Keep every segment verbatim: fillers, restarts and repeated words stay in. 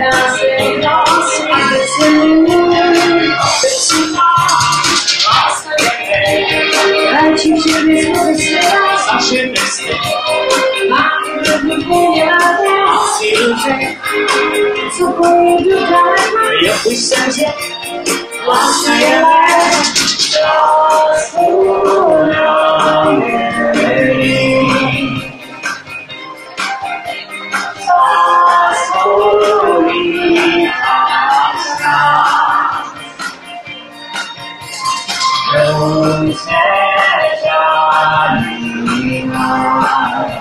dancing lost in this moon. I choose you this for the stars. I should be still. I'm looking for you out there. I'll see you there. So go to die. If we send it, lost in your life. Just hold on. Just hold me fast. Don't tell me why.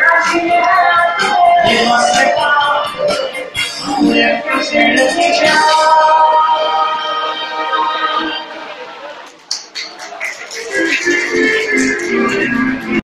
You must be found. Only appreciate the teacher.